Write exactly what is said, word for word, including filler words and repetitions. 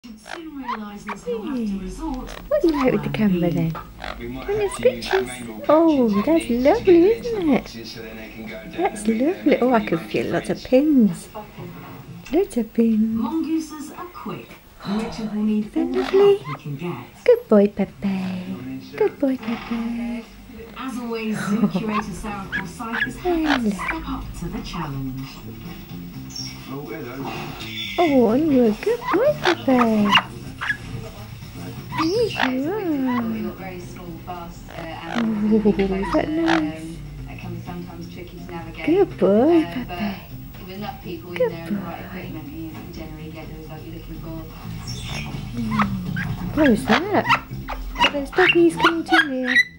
What do you like with the camera then? And the scritches. Oh, that's lovely, isn't it? That's lovely. Oh, I can feel lots of pins. Lots of pins. Mongooses are quick. Richard will need all the lovely. help he can get. Good boy, Pepe. Good boy, Pepe. As always, Zoo Curator Sarah Forsyth is happy to step up to the challenge. Oh, hello. Oh, you're a good boy, Pepe. Yes, you are. We've got very small, fast uh, Oh, animals. is that nice? Um, that can be sometimes tricky to navigate. Good boy, uh, Pepe. But with enough people Good in there and the right boy. equipment, you can generally get the result you're looking for. What was that? Are those doggies coming to you?